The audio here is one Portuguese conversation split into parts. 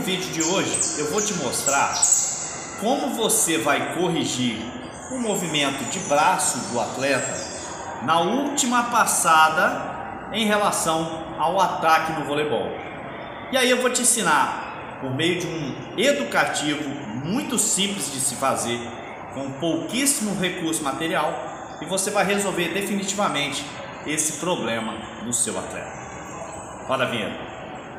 vídeo de hoje eu vou te mostrar como você vai corrigir o movimento de braço do atleta na última passada em relação ao ataque no voleibol. E aí eu vou te ensinar por meio de um educativo muito simples de se fazer, com pouquíssimo recurso material, e você vai resolver definitivamente esse problema no seu atleta. Roda a vinheta.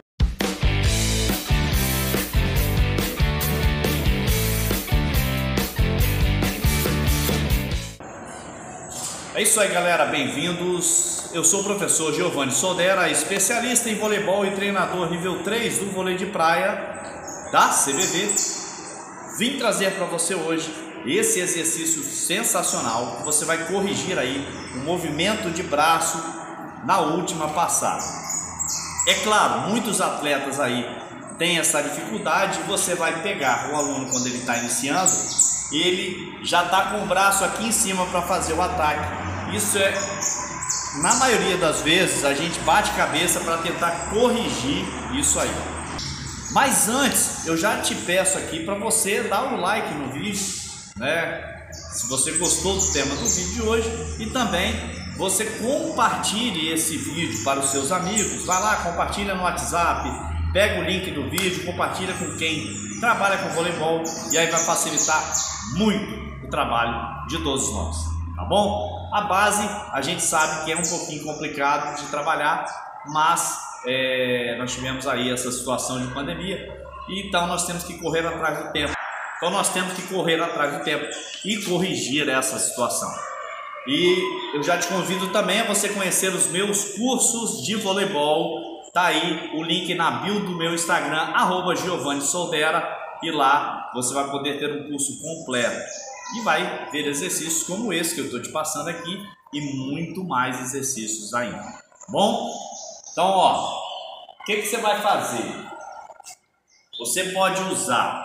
É isso aí, galera, bem-vindos. Eu sou o professor Giovanni Soldera, especialista em voleibol e treinador nível 3 do vôlei de praia da CBV. Vim trazer para você hoje esse exercício sensacional que você vai corrigir aí o movimento de braço na última passada. É claro, muitos atletas aí têm essa dificuldade. Você vai pegar o aluno quando ele está iniciando, ele já está com o braço aqui em cima para fazer o ataque. Isso é, na maioria das vezes, a gente bate cabeça para tentar corrigir isso aí. Mas antes, eu já te peço aqui para você dar um like no vídeo, né? Se você gostou do tema do vídeo de hoje, e também você compartilhe esse vídeo para os seus amigos. Vai lá, compartilha no WhatsApp, pega o link do vídeo, compartilha com quem trabalha com voleibol, e aí vai facilitar muito o trabalho de todos nós, tá bom? A base a gente sabe que é um pouquinho complicado de trabalhar, mas nós tivemos aí essa situação de pandemia, e então nós temos que correr atrás do tempo. Então nós temos que correr atrás do tempo e corrigir essa situação. E eu já te convido também a você conhecer os meus cursos de voleibol. Tá aí o link na bio do meu Instagram, @GiovanniSoldera, e lá você vai poder ter um curso completo e vai ver exercícios como esse que eu estou te passando aqui e muito mais exercícios ainda. Bom? Então, ó, o que você vai fazer? Você pode usar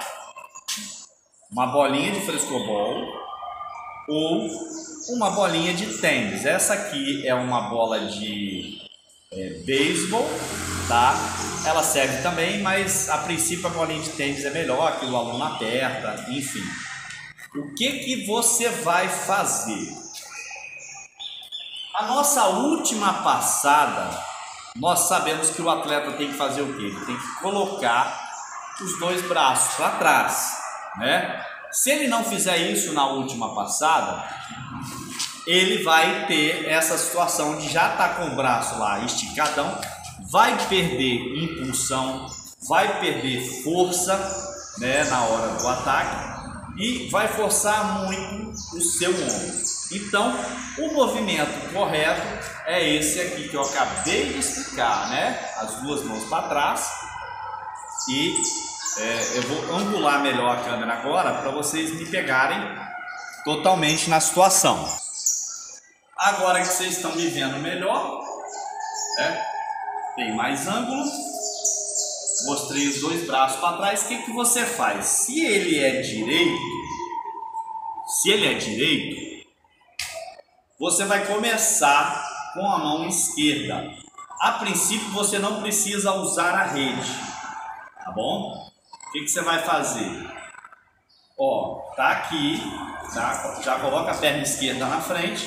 uma bolinha de frescobol ou uma bolinha de tênis. Essa aqui é uma bola de beisebol, tá? Ela serve também, mas a princípio a bolinha de tênis é melhor, que o aluno aperta, enfim. O que você vai fazer? A nossa última passada, nós sabemos que o atleta tem que fazer o quê? Ele tem que colocar os dois braços para trás, né? Se ele não fizer isso na última passada, ele vai ter essa situação de já estar com o braço lá esticadão, vai perder impulsão, vai perder força, né, na hora do ataque, e vai forçar muito o seu ombro. Então, o movimento correto é esse aqui que eu acabei de explicar, né? As duas mãos para trás, e eu vou angular melhor a câmera agora para vocês me pegarem totalmente na situação. Agora que vocês estão me vendo melhor, né? Tem mais ângulo. Mostrei os dois braços para trás. O que você faz? Se ele é direito, você vai começar com a mão esquerda. A princípio você não precisa usar a rede, tá bom? O que você vai fazer? Ó, tá aqui, tá? Já coloca a perna esquerda na frente,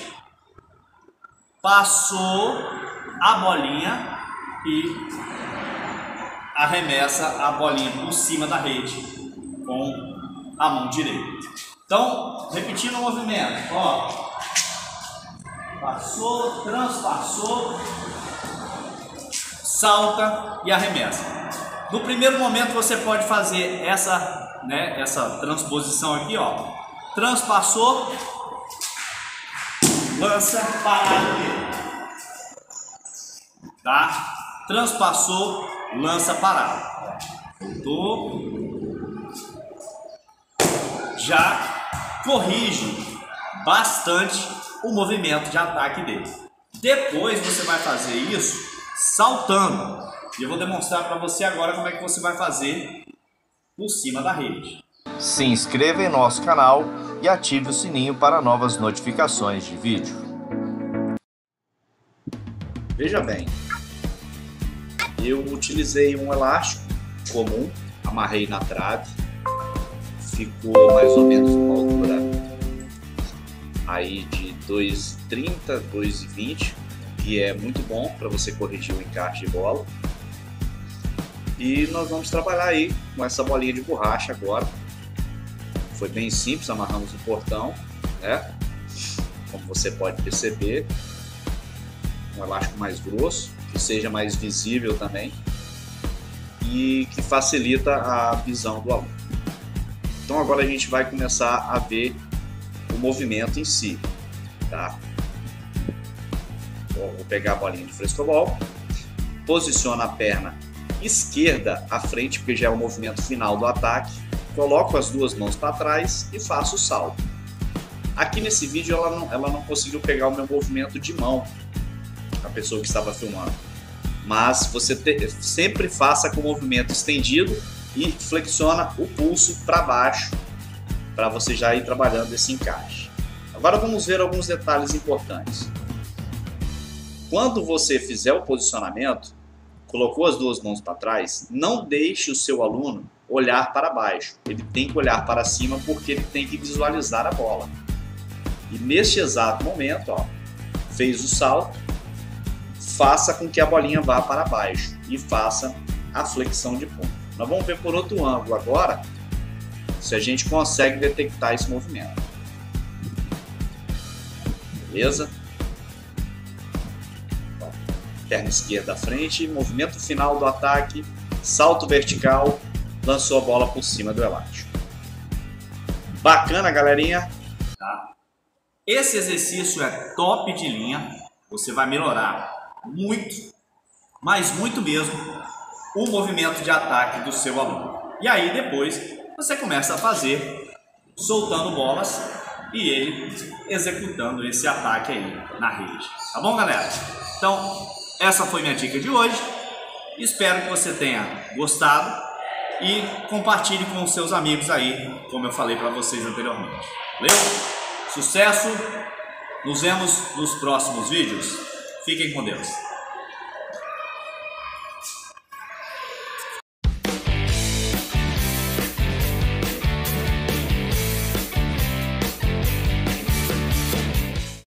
passou a bolinha e arremessa a bolinha por cima da rede com a mão direita. Então, repetindo o movimento, ó, passou, transpassou, salta e arremessa. No primeiro momento você pode fazer essa, né, essa transposição aqui, ó, transpassou, lança, parado, tá? Transpassou, lança, parado. Voltou. Já corrige bastante o movimento de ataque dele. Depois você vai fazer isso saltando. E eu vou demonstrar para você agora como é que você vai fazer por cima da rede. Se inscreva em nosso canal e ative o sininho para novas notificações de vídeo. Veja bem, eu utilizei um elástico comum amarrei na trave, ficou mais ou menos uma altura aí de 2,30, 2,20, que é muito bom para você corrigir o encaixe de bola. E nós vamos trabalhar aí com essa bolinha de borracha agora. Foi bem simples, amarramos o portão, né? Como você pode perceber, um elástico mais grosso, que seja mais visível também e que facilita a visão do aluno. Então agora a gente vai começar a ver o movimento em si, tá? Vou pegar a bolinha de frescobol, posiciona a perna esquerda à frente, porque já é o movimento final do ataque, coloco as duas mãos para trás e faço o salto. Aqui nesse vídeo ela não conseguiu pegar o meu movimento de mão, a pessoa que estava filmando, mas você sempre faça com o movimento estendido e flexiona o pulso para baixo, para você já ir trabalhando esse encaixe. Agora vamos ver alguns detalhes importantes. Quando você fizer o posicionamento, colocou as duas mãos para trás, não deixe o seu aluno olhar para baixo. Ele tem que olhar para cima porque ele tem que visualizar a bola. E neste exato momento, ó, fez o salto, faça com que a bolinha vá para baixo e faça a flexão de ponta. Nós vamos ver por outro ângulo agora se a gente consegue detectar esse movimento. Beleza? Perna esquerda à frente, movimento final do ataque, salto vertical, lançou a bola por cima do elástico. Bacana, galerinha? Tá? Esse exercício é top de linha, você vai melhorar muito, mas muito mesmo, o movimento de ataque do seu aluno. E aí depois você começa a fazer, soltando bolas e ele executando esse ataque aí na rede. Tá bom, galera? Então, essa foi minha dica de hoje. Espero que você tenha gostado e compartilhe com os seus amigos aí, como eu falei para vocês anteriormente. Valeu? Sucesso! Nos vemos nos próximos vídeos. Fiquem com Deus.